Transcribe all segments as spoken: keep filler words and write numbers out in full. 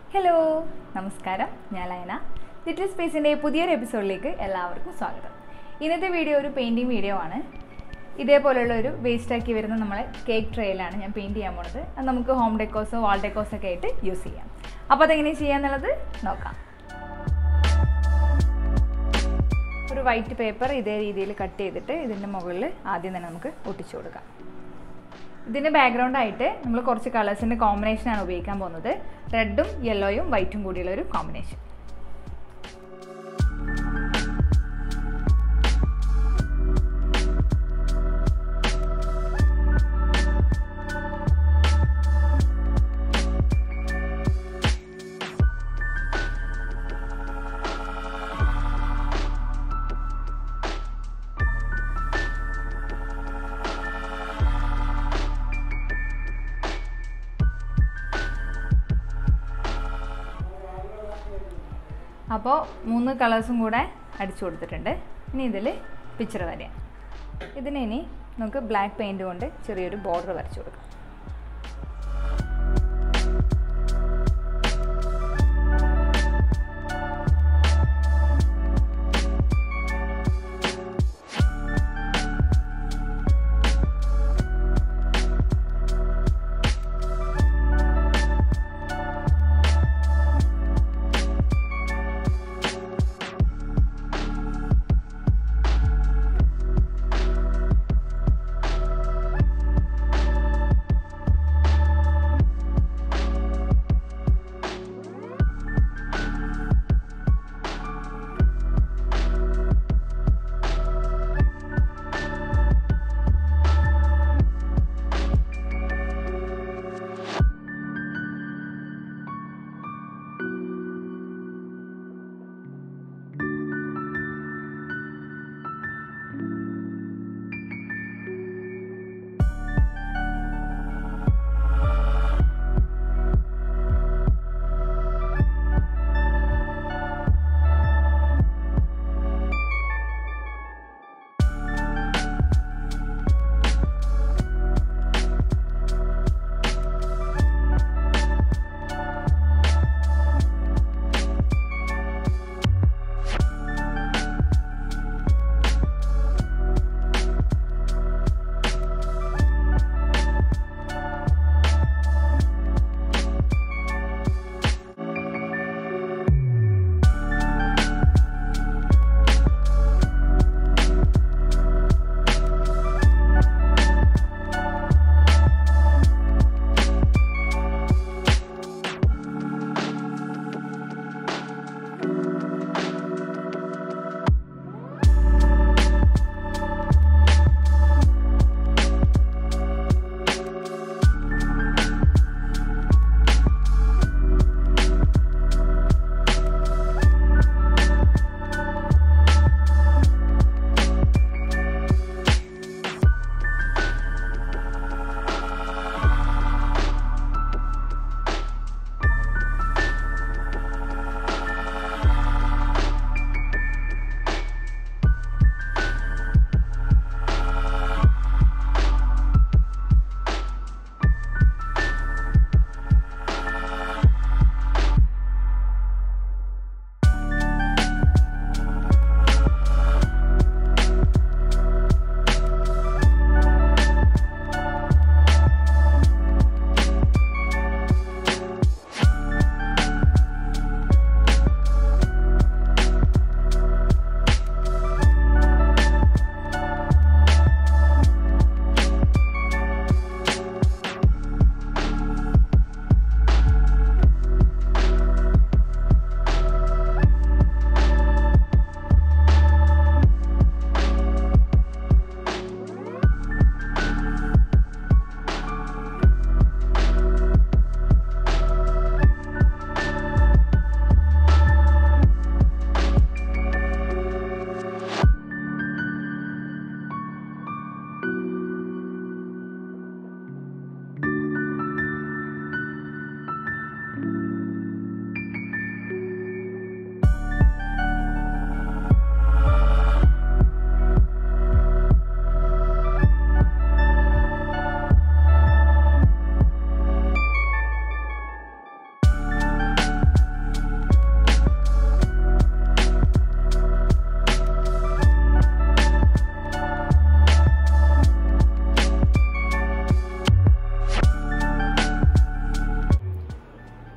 Hello നമസ്കാരം ഞാൻ ലൈന little സ്പേസിൻ്റെ പുതിയൊരു എപ്പിസോഡിലേക്ക് എല്ലാവർക്കും സ്വാഗതം. ഇന്നത്തെ വീഡിയോ ഒരു പെയിൻറ്റിങ് വീഡിയോ ആണ്. ഇതേപോലെയുള്ള ഒരു വേസ്റ്റാക്കി വരുന്ന നമ്മളെ കേക്ക് ട്രേയിലാണ് ഞാൻ പെയിൻറ്റ് ചെയ്യാൻ പോണത്. അത് നമുക്ക് ഹോം ഡെക്കോസോ വാൾ ഡെക്കോസോ ഒക്കെ ആയിട്ട് യൂസ് ചെയ്യാം. അപ്പോൾ അതെങ്ങനെ ചെയ്യാന്നുള്ളത് നോക്കാം. ഒരു വൈറ്റ് പേപ്പർ ഇതേ രീതിയിൽ കട്ട് ചെയ്തിട്ട് ഇതിൻ്റെ മുകളിൽ ആദ്യം തന്നെ നമുക്ക് ഒട്ടിച്ചു കൊടുക്കാം. ഇതിൻ്റെ ബാക്ക്ഗ്രൗണ്ടായിട്ട് നമ്മൾ കുറച്ച് കളേഴ്സിൻ്റെ കോമ്പിനേഷനാണ് ഉപയോഗിക്കാൻ പോകുന്നത്. റെഡും യെല്ലോയും വൈറ്റും കൂടിയുള്ള ഒരു കോമ്പിനേഷൻ. അപ്പോൾ മൂന്ന് കളേഴ്സും കൂടെ അടിച്ചു കൊടുത്തിട്ടുണ്ട്. ഇനി ഇതിൽ പിക്ചർ വരയാം. ഇതിന് ഇനി നമുക്ക് ബ്ലാക്ക് പെയിൻറ്റ് കൊണ്ട് ചെറിയൊരു ബോർഡർ വരച്ചു കൊടുക്കാം.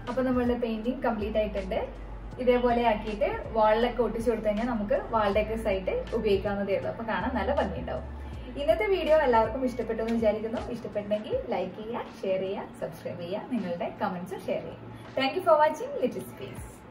അപ്പോൾ നമ്മളുടെ പെയിന്റിങ് കംപ്ലീറ്റ് ആയിട്ടുണ്ട്. ഇതേപോലെ ആക്കിയിട്ട് വാളിലൊക്കെ ഒട്ടിച്ചു കൊടുത്തു കഴിഞ്ഞാൽ നമുക്ക് വാൾ ഡെക്കേഴ്സ് ആയിട്ട് ഉപയോഗിക്കാവുന്നതേ ഉള്ളൂ. അപ്പോൾ കാണാൻ നല്ല ഭംഗിയുണ്ടാവും. ഇന്നത്തെ വീഡിയോ എല്ലാവർക്കും ഇഷ്ടപ്പെട്ടു എന്ന് വിചാരിക്കുന്നു. ഇഷ്ടപ്പെട്ടെങ്കിൽ ലൈക്ക് ചെയ്യുക, ഷെയർ ചെയ്യുക, സബ്സ്ക്രൈബ് ചെയ്യുക, നിങ്ങളുടെ കമന്റ്സ് ഷെയർ ചെയ്യുക. Thank you for watching little space.